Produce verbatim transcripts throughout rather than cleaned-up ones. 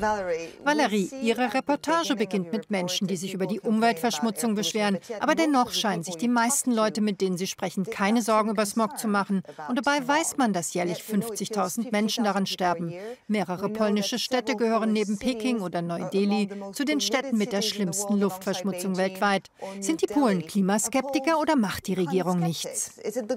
Valerie, Ihre Reportage beginnt mit Menschen, die sich über die Umweltverschmutzung beschweren. Aber dennoch scheinen sich die meisten Leute, mit denen Sie sprechen, keine Sorgen über Smog zu machen. Und dabei weiß man, dass jährlich fünfzigtausend Menschen daran sterben. Mehrere polnische Städte gehören neben Peking oder Neu-Delhi zu den Städten mit der schlimmsten Luftverschmutzung weltweit. Sind die Polen Klimaskeptiker oder macht die Regierung nichts?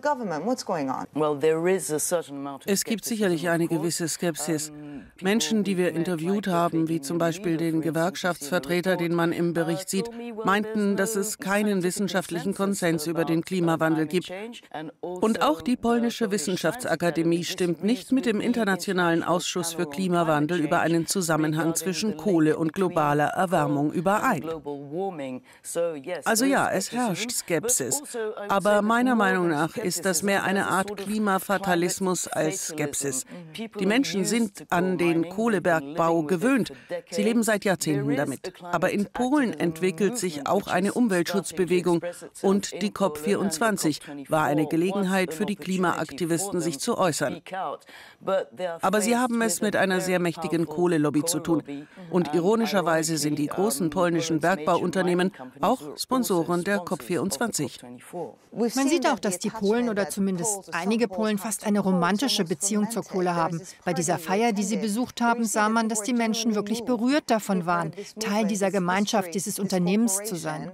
Es gibt sicherlich eine gewisse Skepsis. Menschen, die wir interviewt haben, wie zum Beispiel den Gewerkschaftsvertreter, den man im Bericht sieht, meinten, dass es keinen wissenschaftlichen Konsens über den Klimawandel gibt. Und auch die polnische Wissenschaftsakademie stimmt nicht mit dem Internationalen Ausschuss für Klimawandel über einen Zusammenhang zwischen Kohle und globaler Erwärmung überein. Also ja, es herrscht Skepsis. Aber meiner Meinung nach ist das mehr eine Art Klimafatalismus als Skepsis. Die Menschen sind an den Kohlebergbau gewöhnt. Sie leben seit Jahrzehnten damit. Aber in Polen entwickelt sich auch eine Umweltschutzbewegung und die COP vierundzwanzig war eine Gelegenheit für die Klimaaktivisten, sich zu äußern. Aber sie haben es mit einer sehr mächtigen Kohlelobby zu tun. Und ironischerweise sind die großen polnischen Bergbauunternehmen auch Sponsoren der COP vierundzwanzig. Man sieht auch, dass die Polen oder zumindest einige Polen fast eine romantische Beziehung zur Kohle haben. Bei dieser Feier, die sie besucht haben, sah man, dass die Menschen wirklich berührt davon waren, Teil dieser Gemeinschaft, dieses Unternehmens zu sein.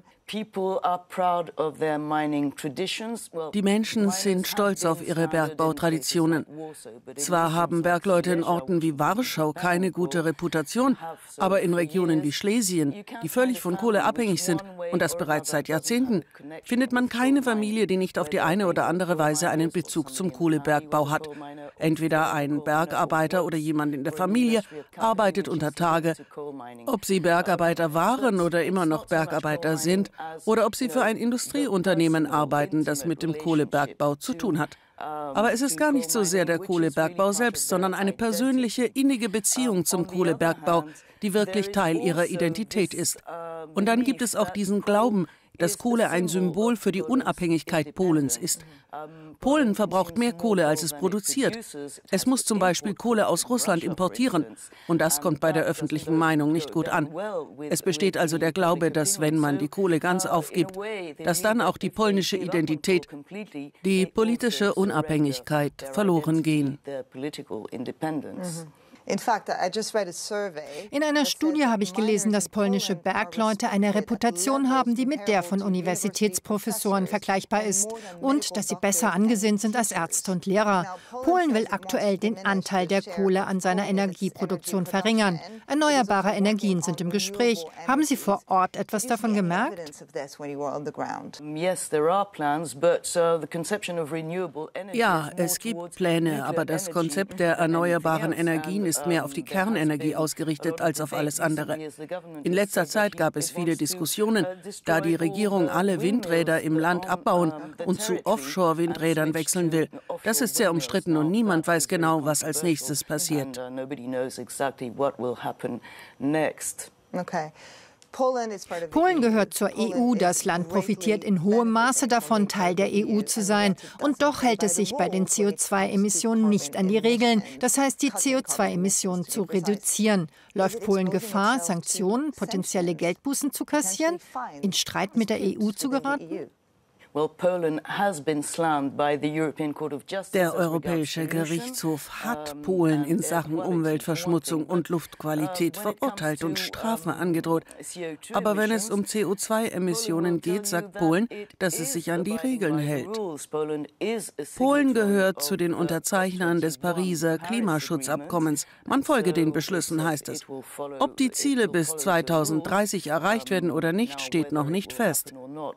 Die Menschen sind stolz auf ihre Bergbautraditionen. Zwar haben Bergleute in Orten wie Warschau keine gute Reputation, aber in Regionen wie Schlesien, die völlig von Kohle abhängig sind und das bereits seit Jahrzehnten, findet man keine Familie, die nicht auf die eine oder andere Weise einen Bezug zum Kohlebergbau hat. Entweder ein Bergarbeiter oder jemand in der Familie arbeitet unter Tage. Ob sie Bergarbeiter waren oder immer noch Bergarbeiter sind, oder ob sie für ein Industrieunternehmen arbeiten, das mit dem Kohlebergbau zu tun hat. Aber es ist gar nicht so sehr der Kohlebergbau selbst, sondern eine persönliche, innige Beziehung zum Kohlebergbau, die wirklich Teil ihrer Identität ist. Und dann gibt es auch diesen Glauben, dass Kohle ein Symbol für die Unabhängigkeit Polens ist. Polen verbraucht mehr Kohle, als es produziert. Es muss zum Beispiel Kohle aus Russland importieren. Und das kommt bei der öffentlichen Meinung nicht gut an. Es besteht also der Glaube, dass wenn man die Kohle ganz aufgibt, dass dann auch die polnische Identität, die politische Unabhängigkeit verloren gehen. In einer Studie habe ich gelesen, dass polnische Bergleute eine Reputation haben, die mit der von Universitätsprofessoren vergleichbar ist und dass sie besser angesehen sind als Ärzte und Lehrer. Polen will aktuell den Anteil der Kohle an seiner Energieproduktion verringern. Erneuerbare Energien sind im Gespräch. Haben Sie vor Ort etwas davon gemerkt? Ja, es gibt Pläne, aber das Konzept der erneuerbaren Energien ist mehr auf die Kernenergie ausgerichtet als auf alles andere. In letzter Zeit gab es viele Diskussionen, da die Regierung alle Windräder im Land abbauen und zu Offshore-Windrädern wechseln will. Das ist sehr umstritten und niemand weiß genau, was als nächstes passiert. Okay. Polen gehört zur E U. Das Land profitiert in hohem Maße davon, Teil der E U zu sein. Und doch hält es sich bei den C O zwei Emissionen nicht an die Regeln. Das heißt, die C O zwei Emissionen zu reduzieren. Läuft Polen Gefahr, Sanktionen, potenzielle Geldbußen zu kassieren, in Streit mit der E U zu geraten? Der Europäische Gerichtshof hat Polen in Sachen Umweltverschmutzung und Luftqualität verurteilt und Strafen angedroht. Aber wenn es um C O zwei Emissionen geht, sagt Polen, dass es sich an die Regeln hält. Polen gehört zu den Unterzeichnern des Pariser Klimaschutzabkommens. Man folge den Beschlüssen, heißt es. Ob die Ziele bis zweitausenddreißig erreicht werden oder nicht, steht noch nicht fest.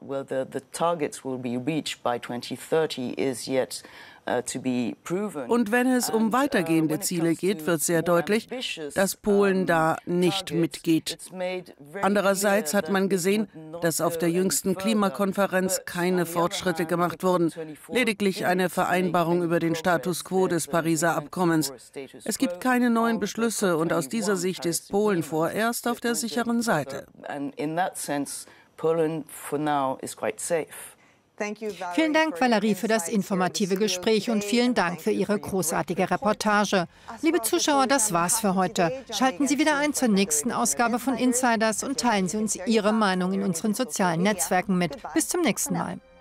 Und wenn es um weitergehende Ziele geht, wird sehr deutlich, dass Polen da nicht mitgeht. Andererseits hat man gesehen, dass auf der jüngsten Klimakonferenz keine Fortschritte gemacht wurden, lediglich eine Vereinbarung über den Status quo des Pariser Abkommens. Es gibt keine neuen Beschlüsse und aus dieser Sicht ist Polen vorerst auf der sicheren Seite. Poland for now is quite safe. Vielen Dank, Valerie, für das informative Gespräch und vielen Dank für Ihre großartige Reportage. Liebe Zuschauer, das war's für heute. Schalten Sie wieder ein zur nächsten Ausgabe von Insiders und teilen Sie uns Ihre Meinung in unseren sozialen Netzwerken mit. Bis zum nächsten Mal.